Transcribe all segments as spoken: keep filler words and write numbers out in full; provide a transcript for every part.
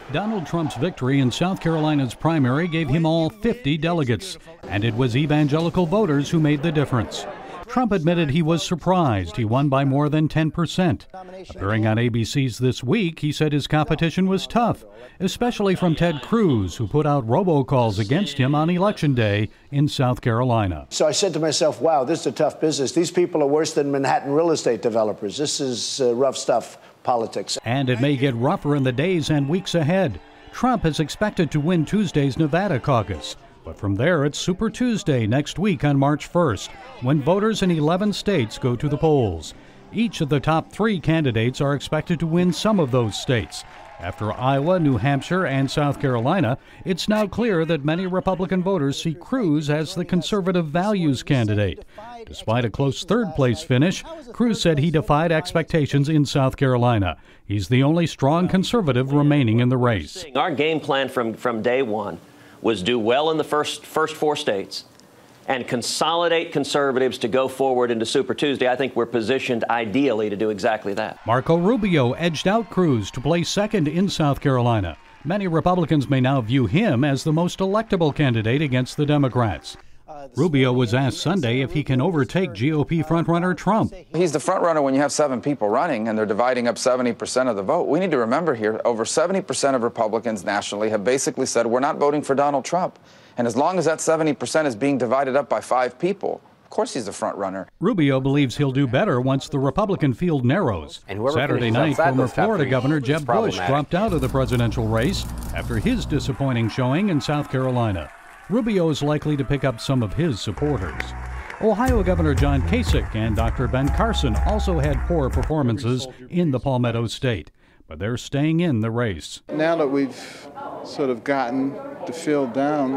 Donald Trump's victory in South Carolina's primary gave him all fifty delegates, and it was evangelical voters who made the difference. Trump admitted he was surprised he won by more than ten percent. Appearing on A B C's This Week, he said his competition was tough, especially from Ted Cruz, who put out robocalls against him on Election Day in South Carolina. So I said to myself, wow, this is a tough business. These people are worse than Manhattan real estate developers. This is uh, rough stuff, politics. And it may get rougher in the days and weeks ahead. Trump is expected to win Tuesday's Nevada caucus. But from there, it's Super Tuesday next week on March first, when voters in eleven states go to the polls. Each of the top three candidates are expected to win some of those states. After Iowa, New Hampshire, and South Carolina, it's now clear that many Republican voters see Cruz as the conservative values candidate. Despite a close third-place finish, Cruz said he defied expectations in South Carolina. He's the only strong conservative remaining in the race. Our game plan from, from day one was do well in the first first four states and consolidate conservatives to go forward into Super Tuesday. I think we're positioned ideally to do exactly that. Marco Rubio edged out Cruz to place second in South Carolina. Many Republicans may now view him as the most electable candidate against the Democrats. Rubio was asked Sunday if he can overtake G O P frontrunner Trump. He's the frontrunner when you have seven people running and they're dividing up seventy percent of the vote. We need to remember here, over seventy percent of Republicans nationally have basically said we're not voting for Donald Trump. And as long as that seventy percent is being divided up by five people, of course he's the frontrunner. Rubio believes he'll do better once the Republican field narrows. Saturday night, former Florida Governor Jeb Bush dropped out of the presidential race after his disappointing showing in South Carolina. Rubio is likely to pick up some of his supporters. Ohio Governor John Kasich and Doctor Ben Carson also had poor performances in the Palmetto State, but they're staying in the race. Now that we've sort of gotten the field down,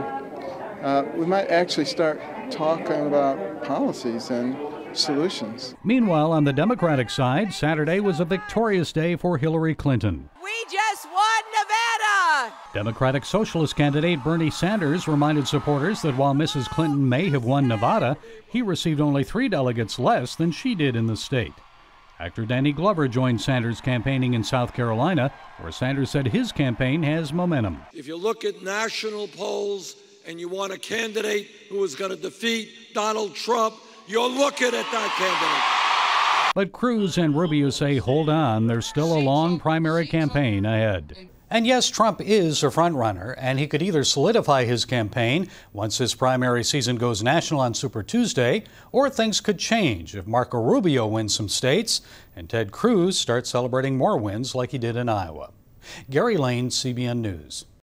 uh, we might actually start talking about policies and solutions. Meanwhile, on the Democratic side, Saturday was a victorious day for Hillary Clinton. We just won Nevada! Democratic Socialist candidate Bernie Sanders reminded supporters that while Missus Clinton may have won Nevada, he received only three delegates less than she did in the state. Actor Danny Glover joined Sanders campaigning in South Carolina, where Sanders said his campaign has momentum. If you look at national polls and you want a candidate who is going to defeat Donald Trump, you're looking at that candidate. But Cruz and Rubio say, hold on, there's still a long primary campaign ahead. And yes, Trump is a frontrunner, and he could either solidify his campaign once his primary season goes national on Super Tuesday, or things could change if Marco Rubio wins some states and Ted Cruz starts celebrating more wins like he did in Iowa. Gary Lane, C B N News.